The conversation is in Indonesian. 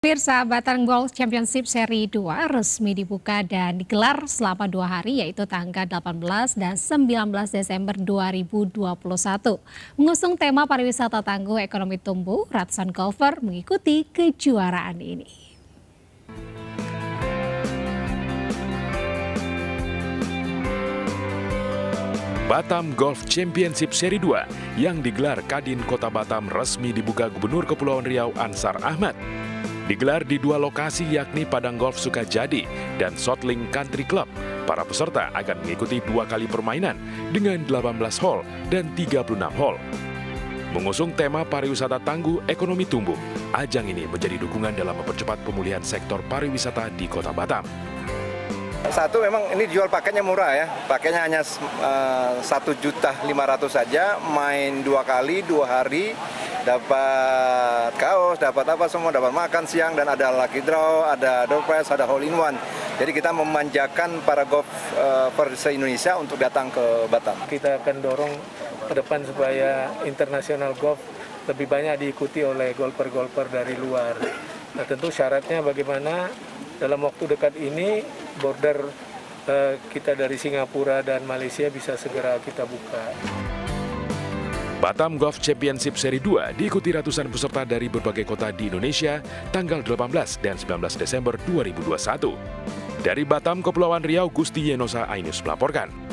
Pemirsa, Batam Golf Championship Seri 2 resmi dibuka dan digelar selama 2 hari, yaitu tanggal 18 dan 19 Desember 2021. Mengusung tema pariwisata tangguh ekonomi tumbuh, ratusan golfer mengikuti kejuaraan ini. Batam Golf Championship Seri 2 yang digelar Kadin Kota Batam resmi dibuka Gubernur Kepulauan Riau Ansar Ahmad. Digelar di 2 lokasi yakni Padang Golf Sukajadi dan Southling Country Club. Para peserta akan mengikuti 2 kali permainan dengan 18 hole dan 36 hole. Mengusung tema pariwisata tangguh ekonomi tumbuh, ajang ini menjadi dukungan dalam mempercepat pemulihan sektor pariwisata di Kota Batam. Satu, memang ini jual paketnya murah ya, paketnya hanya 1.500.000 saja, main 2 kali, 2 hari, dapat kaos, dapat apa semua, dapat makan siang, dan ada lucky draw, ada door prize, ada hole in one. Jadi kita memanjakan para golfer se-Indonesia untuk datang ke Batam. Kita akan dorong ke depan supaya internasional golf lebih banyak diikuti oleh golfer-golfer dari luar. Nah, tentu syaratnya bagaimana dalam waktu dekat ini border kita dari Singapura dan Malaysia bisa segera kita buka. Batam Golf Championship Seri 2 diikuti ratusan peserta dari berbagai kota di Indonesia tanggal 18 dan 19 Desember 2021. Dari Batam, Kepulauan Riau, Gusti Yenosa Ainus melaporkan.